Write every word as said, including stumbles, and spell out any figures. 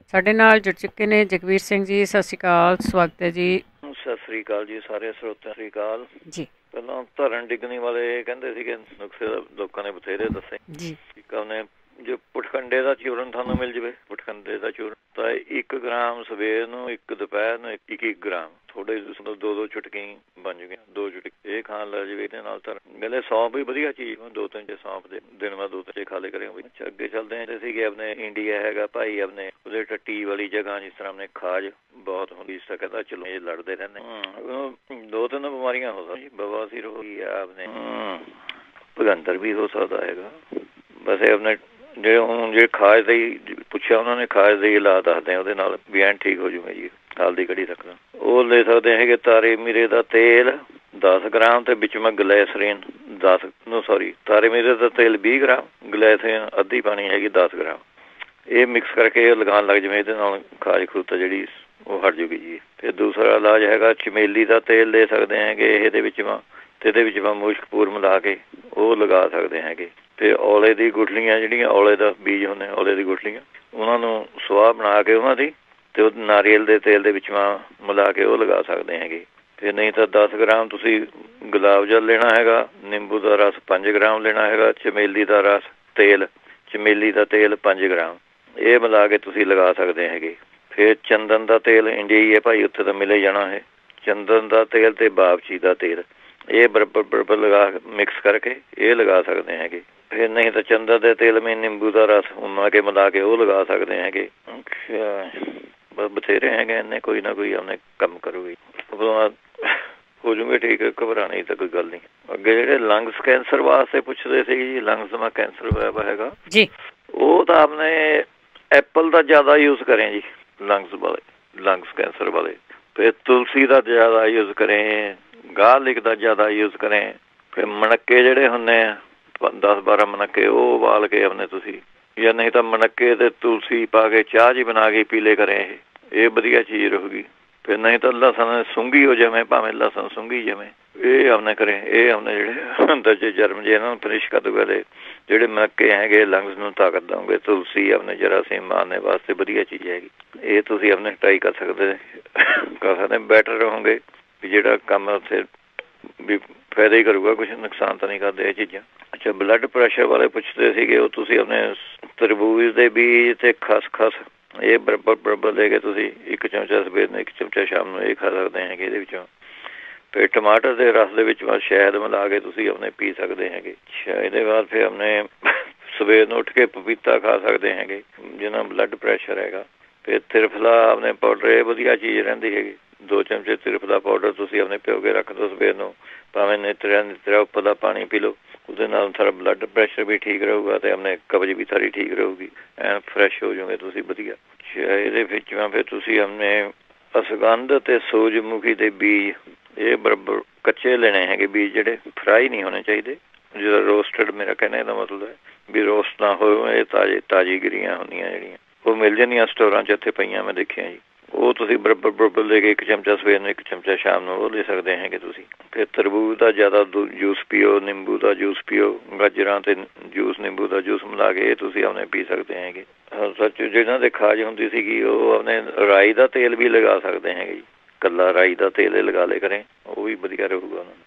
ਸਾਡੇ ਨਾਲ ਜੁੜ ਚੁੱਕੇ ਨੇ ਜਗਵੀਰ ਸਿੰਘ ਜੀ। ਸਤਿ ਸ਼੍ਰੀ ਅਕਾਲ, ਸਵਾਗਤ ਹੈ ਜੀ। ਸਤਿ ਸ੍ਰੀ ਅਕਾਲ ਜੀ ਸਾਰੇ ਸਰੋਤਿਆਂ, ਸ੍ਰੀ ਅਕਾਲ ਜੀ। ਪਹਿਲਾਂ ਧਰਨ ਡਿੱਗਣੀ ਵਾਲੇ ਕਹਿੰਦੇ ਸੀਗੇ ਨੁਕਸੇ ਲੋਕਾਂ ਨੇ ਬਥੇਰੇ ਦੱਸੇ ਜੀ। ਉਹਨੇ ਜੇ ਪੁਟਖੰਡੇ ਦਾ ਚੂਰਨ ਤੁਹਾਨੂੰ ਮਿਲ ਜਾਵੇ, ਪੁਟਖੰਡੇ ਦਾ ਚੂਰਨ ਤਾਂ ਇੱਕ ਗ੍ਰਾਮ ਸਵੇਰ ਨੂੰ, ਇੱਕ ਦੁਪਹਿਰ ਨੂੰ ਇੱਕ ਇੱਕ ਗ੍ਰਾਮ ਥੋੜੇ ਦੋ ਦੋ ਚੁਟਕੀ ਬਣ ਜੂਗੇ, ਦੋ ਚੁਟਕੀ ਇਹ ਖਾਣ ਲੱਗ ਜਾਵੇ। ਇਹਦੇ ਨਾਲ ਤਾਂ ਕਹਿੰਦੇ ਸੌਂਫ ਵੀ ਵਧੀਆ ਚੀਜ਼, ਦੋ ਤਿੰਨ ਚੇ ਸੌਂਫ ਦੇ ਦਿਨ ਬਾਅਦ ਦੋ ਤਿੰਨ ਚੇ ਖਾ ਲੈ ਕਰੇ। ਅੱਗੇ ਚੱਲਦੇ ਹਾਂ ਸੀਗੇ ਆਪਣੇ ਇੰਡੀਆ ਹੈਗਾ ਭਾਈ ਆਪਣੇ ਉਹਦੇ ਟੱਟੀ ਵਾਲੀ ਜਗ੍ਹਾ, ਜਿਸ ਤਰ੍ਹਾਂ ਆਪਣੇ ਖਾਜ ਬਹੁਤ ਹੁੰਦੀ ਸੀ, ਕਹਿੰਦਾ ਚਲੋ ਇਹ ਲੜਦੇ ਰਹਿੰਦੇ। ਦੋ ਤਿੰਨ ਬਿਮਾਰੀਆਂ ਹੋ ਸਕਦੀਆਂ, ਬਵਾਸੀਰ ਹੋ ਗਈ ਆ ਆਪਣੇ, ਭਗੰਦਰ ਵੀ ਹੋ ਸਕਦਾ ਹੈਗਾ। ਬਸ ਇਹ ਆਪਣੇ ਜੇ ਹੁਣ ਜੇ ਖਾਜ ਦਾ ਹੀ ਪੁੱਛਿਆ ਉਹਨਾਂ ਨੇ, ਖਾਜ ਦਾ ਹੀ ਇਲਾਜ ਦੱਸਦੇ ਉਹਦੇ ਨਾਲ ਵੀ ਐਨ ਠੀਕ ਹੋ ਜੂਗਾ ਜੀ। ਹਾਲ ਦੀ ਕੜੀ ਰੱਖਦਾ ਉਹ ਲੈ ਸਕਦੇ ਹੈਗੇ। ਤਾਰੇ ਮੀਰੇ ਦਾ ਤੇਲ ਦਸ ਗ੍ਰਾਮ ਤੇ ਵਿੱਚ ਮੈਂ ਗਲੈਸਰੀਨ ਦਸ ਨੂੰ ਸੌਰੀ ਤਾਰੇ ਮੀਰੇ ਦਾ ਤੇਲ ਵੀਹ ਗ੍ਰਾਮ, ਗਲੈਸਰੀਨ ਅੱਧੀ ਪਾਣੀ ਹੈਗੀ ਦਸ ਗ੍ਰਾਮ। ਇਹ ਮਿਕਸ ਕਰਕੇ ਲਗਾਉਣ ਲੱਗ ਜਾਵੇ, ਇਹਦੇ ਨਾਲ ਖਾਜ ਖੂਜ ਜਿਹੜੀ ਉਹ ਹਟ ਜੂਗੀ ਜੀ। ਤੇ ਦੂਸਰਾ ਇਲਾਜ ਹੈਗਾ ਚਮੇਲੀ ਦਾ ਤੇਲ ਲੈ ਸਕਦੇ ਹੈਗੇ ਇਹਦੇ ਵਿੱਚ ਵਾ, ਤੇ ਇਹਦੇ ਵਿੱਚ ਵਾ ਮੁਸ਼ਕਪੂਰ ਮਿਲਾ ਕੇ ਉਹ ਲਗਾ ਸਕਦੇ ਹੈਗੇ। ਤੇ ਔਲੇ ਦੀ ਗੁਠਲੀਆਂ ਜਿਹੜੀਆਂ ਔਲੇ ਦਾ ਬੀਜ ਹੁੰਦੇ, ਔਲੇ ਦੀ ਗੁਠਲੀਆਂ ਉਹਨਾਂ ਨੂੰ ਸੁਆਹ ਬਣਾ ਕੇ ਉਹਨਾਂ ਦੀ ਤੇ ਉਹ ਨਾਰੀਅਲ ਦੇ ਤੇਲ ਦੇ ਵਿੱਚ ਮਿਲਾ ਕੇ ਉਹ ਲਗਾ ਸਕਦੇ ਹੈਗੇ। ਤੇ ਨਹੀਂ ਤਾਂ ਦਸ ਗ੍ਰਾਮ ਤੁਸੀਂ ਗੁਲਾਬ ਜਲ ਲੈਣਾ ਹੈਗਾ, ਨਿੰਬੂ ਦਾ ਰਸ ਪੰਜ ਗ੍ਰਾਮ ਲੈਣਾ ਹੈਗਾ, ਚਮੇਲੀ ਦਾ ਰਸ ਤੇਲ ਚਮੇਲੀ ਦਾ ਤੇਲ ਪੰਜ ਗ੍ਰਾਮ ਇਹ ਮਿਲਾ ਕੇ ਤੁਸੀਂ ਲਗਾ ਸਕਦੇ ਹੈਗੇ। ਫਿਰ ਚੰਦਨ ਦਾ ਤੇਲ ਇੰਡੀਆ ਹੀ ਹੈ ਭਾਈ, ਉੱਥੇ ਤਾਂ ਮਿਲੇ ਜਾਣਾ ਹੈ। ਚੰਦਨ ਦਾ ਤੇਲ ਤੇ ਬਾਵਚੀ ਦਾ ਤੇਲ ਇਹ ਬਰਾਬਰ ਬਰਾਬਰ ਲਗਾ ਮਿਕਸ ਕਰਕੇ ਇਹ ਲਗਾ ਸਕਦੇ ਹੈਗੇ। ਫਿਰ ਨਹੀਂ ਤਾਂ ਚੰਦਨ ਦੇ ਤੇਲ ਮੇਂ ਨਿੰਬੂ ਦਾ ਰਸ ਉਮਾ ਕੇ ਮਿਲਾ ਕੇ ਉਹ ਲਗਾ ਸਕਦੇ ਹੈਗੇ। ਅੱਛਾ ਬਥੇਰੇ ਹੈਗੇ ਇੰਨੇ, ਕੋਈ ਨਾ ਕੋਈ ਆਪਣੇ ਕੰਮ ਕਰੂਗੀ ਹੋ ਜੂਗੇ ਠੀਕ, ਘਬਰਾਉਣ ਦੀ ਤਾਂ ਕੋਈ ਗੱਲ ਨਹੀਂ। ਅੱਗੇ ਜਿਹੜੇ ਲੰਗਸ ਕੈਂਸਰ ਵਾਸਤੇ ਪੁੱਛਦੇ ਸੀ ਜੀ, ਲੰਗਸ ਦਾ ਕੈਂਸਰ ਹੋਇਆ ਹੈਗਾ ਜੀ, ਉਹ ਤਾਂ ਆਪਣੇ ਐਪਲ ਦਾ ਜ਼ਿਆਦਾ ਯੂਜ਼ ਕਰੇ ਜੀ ਲੰਗਸ ਵਾਲੇ, ਲੰਗਸ ਕੈਂਸਰ ਵਾਲੇ। ਫਿਰ ਤੁਲਸੀ ਦਾ ਜ਼ਿਆਦਾ ਯੂਜ਼ ਕਰੇ, ਗਾਰਲਿਕ ਦਾ ਜ਼ਿਆਦਾ ਯੂਜ਼ ਕਰੇ। ਫਿਰ ਮਣੱਕੇ ਜਿਹੜੇ ਹੁੰਦੇ ਆ ਦਸ ਬਾਰਾਂ ਮਣੱਕੇ ਉਹ ਉਬਾਲ ਕੇ ਆਪਣੇ ਤੁਸੀਂ, ਜਾਂ ਨਹੀਂ ਤਾਂ ਮਣੱਕੇ ਤੇ ਤੁਲਸੀ ਪਾ ਕੇ ਚਾਹ ਜੀ ਬਣਾ ਕੇ ਪੀ ਲੈ ਕਰੇ, ਇਹ ਇਹ ਵਧੀਆ ਚੀਜ਼ ਰਹੂਗੀ। ਫਿਰ ਨਹੀਂ ਤਾਂ ਲਸਣ ਸੁੰਘੀ ਹੋ ਜਾਵੇ, ਭਾਵੇਂ ਲਸਣ ਸੁੰਘੀ ਜਾਵੇ ਇਹ ਆਪਣੇ ਕਰੇ। ਇਹ ਆਪਣੇ ਜਿਹੜੇ ਅੰਦਰ ਜੇ ਜਰਮ ਜੇ ਇਹਨਾਂ ਨੂੰ ਫਿਨਿਸ਼ ਕਰ ਦੂਗਾ। ਤੇ ਜਿਹੜੇ ਮਣੱਕੇ ਹੈਗੇ ਲੰਗਸ ਨੂੰ ਤਾਕਤ ਦੇਣਗੇ। ਤੁਲਸੀ ਆਪਣੇ ਜਰਾਸੀਮ ਮਾਰਨੇ ਵਾਸਤੇ ਵਧੀਆ ਚੀਜ਼ ਹੈਗੀ, ਇਹ ਤੁਸੀਂ ਆਪਣੇ ਟਰਾਈ ਕਰ ਸਕਦੇ ਕਰ ਸਕਦੇ ਬੈਟਰ ਰਹੋਗੇ ਵੀ ਜਿਹੜਾ ਕੰਮ ਉੱਥੇ ਵੀ ਫਾਇਦਾ ਹੀ ਕਰੂਗਾ, ਕੁਛ ਨੁਕਸਾਨ ਤਾਂ ਨਹੀਂ ਕਰਦੇ ਇਹ ਚੀਜ਼ਾਂ। ਅੱਛਾ ਬਲੱਡ ਪ੍ਰੈਸ਼ਰ ਵਾਲੇ ਪੁੱਛਦੇ ਸੀਗੇ, ਉਹ ਤੁਸੀਂ ਆਪਣੇ ਤਰਬੂਜ਼ ਦੇ ਬੀਜ ਤੇ ਖਸਖਸ ਇਹ ਬਰਾਬਰ ਬਰਾਬਰ ਲੈ ਕੇ ਤੁਸੀਂ ਇੱਕ ਚਮਚਾ ਸਵੇਰ ਨੂੰ ਇੱਕ ਚਮਚਾ ਸ਼ਾਮ ਨੂੰ ਇਹ ਖਾ ਸਕਦੇ ਹੈਗੇ ਇਹਦੇ ਵਿੱਚੋਂ। ਫਿਰ ਟਮਾਟਰ ਦੇ ਰਸ ਦੇ ਵਿੱਚ ਸ਼ਹਿਦ ਮਿਲਾ ਕੇ ਤੁਸੀਂ ਆਪਣੇ ਪੀ ਸਕਦੇ ਹੈਗੇ। ਅੱਛਾ ਇਹਦੇ ਬਾਅਦ ਫਿਰ ਆਪਣੇ ਸਵੇਰ ਨੂੰ ਉੱਠ ਕੇ ਪਪੀਤਾ ਖਾ ਸਕਦੇ ਹੈਗੇ ਜਿਹਨਾਂ ਬਲੱਡ ਪ੍ਰੈਸ਼ਰ ਹੈਗਾ। ਫਿਰ ਤਿਰਫਲਾ ਆਪਣੇ ਪਾਊਡਰ ਇਹ ਵਧੀਆ ਚੀਜ਼ ਰਹਿੰਦੀ ਹੈਗੀ, ਦੋ ਚਮਚੇ ਤਿਰਫਲਾ ਪਾਊਡਰ ਤੁਸੀਂ ਆਪਣੇ ਪਿਓ ਕੇ ਰੱਖ ਦਿਓ ਸਵੇਰ ਨੂੰ, ਭਾਵੇਂ ਨਿਤਰਿਆ ਨਿਤਰਿਆ ਉੱਪਰ ਦਾ ਪਾਣੀ ਪੀ ਲਓ, ਉਹਦੇ ਨਾਲ ਸਾਰਾ ਬਲੱਡ ਪ੍ਰੈਸ਼ਰ ਵੀ ਠੀਕ ਰਹੂਗਾ ਤੇ ਆਪਣੇ ਕਬਜ਼ ਵੀ ਸਾਰੀ ਠੀਕ ਰਹੂਗੀ, ਐਨ ਫਰੈਸ਼ ਹੋ ਜਾਓਗੇ ਤੁਸੀਂ ਵਧੀਆ। ਇਹਦੇ ਵਿੱਚ ਫਿਰ ਤੁਸੀਂ ਆਪਣੇ ਅਸਗੰਧ ਤੇ ਸੂਰਜਮੁਖੀ ਦੇ ਬੀਜ ਇਹ ਬਰਾਬਰ ਕੱਚੇ ਲੈਣੇ ਹੈਗੇ ਬੀਜ, ਜਿਹੜੇ ਫਰਾਈ ਨਹੀਂ ਹੋਣੇ ਚਾਹੀਦੇ। ਜਿਹੜਾ ਰੋਸਟਡ ਮੇਰਾ ਕਹਿਣੇ ਦਾ ਮਤਲਬ ਹੈ ਵੀ ਰੋਸਟ ਨਾ ਹੋਏ, ਇਹ ਤਾਜ਼ੇ ਤਾਜ਼ੀ ਗਿਰੀਆਂ ਹੁੰਦੀਆਂ ਜਿਹੜੀਆਂ ਉਹ ਮਿਲ ਜਾਂਦੀਆਂ ਸਟੋਰਾਂ 'ਚ, ਇੱਥੇ ਪਈਆਂ ਮੈਂ ਦੇਖੀਆਂ ਜੀ। ਉਹ ਤੁਸੀਂ ਬਰਾਬਰ ਬਰਾਬਰ ਲੈ ਕੇ ਇੱਕ ਚਮਚਾ ਸਵੇਰ ਨੂੰ ਇੱਕ ਚਮਚਾ ਸ਼ਾਮ ਨੂੰ ਉਹ ਲੈ ਸਕਦੇ ਹੈਗੇ ਤੁਸੀਂ। ਫਿਰ ਤਰਬੂਜ਼ ਦਾ ਜ਼ਿਆਦਾ ਜੂਸ ਪੀਓ, ਨਿੰਬੂ ਦਾ ਜੂਸ ਪੀਓ, ਗਾਜਰਾਂ ਤੇ ਜੂਸ ਨਿੰਬੂ ਦਾ ਜੂਸ ਮਿਲਾ ਕੇ ਇਹ ਤੁਸੀਂ ਆਪਣੇ ਪੀ ਸਕਦੇ ਹੈਗੇ। ਸੱਚ ਜਿਹਨਾਂ ਦੇ ਖਾਜ ਹੁੰਦੀ ਸੀਗੀ ਉਹ ਆਪਣੇ ਰਾਈ ਦਾ ਤੇਲ ਵੀ ਲਗਾ ਸਕਦੇ ਹੈਗੇ ਜੀ, ਇਕੱਲਾ ਰਾਈ ਦਾ ਤੇਲ ਲਗਾ ਲੈ ਕਰੇ ਉਹ ਵੀ ਵਧੀਆ ਰਹੂਗਾ ਉਹਨਾਂ ਨੂੰ।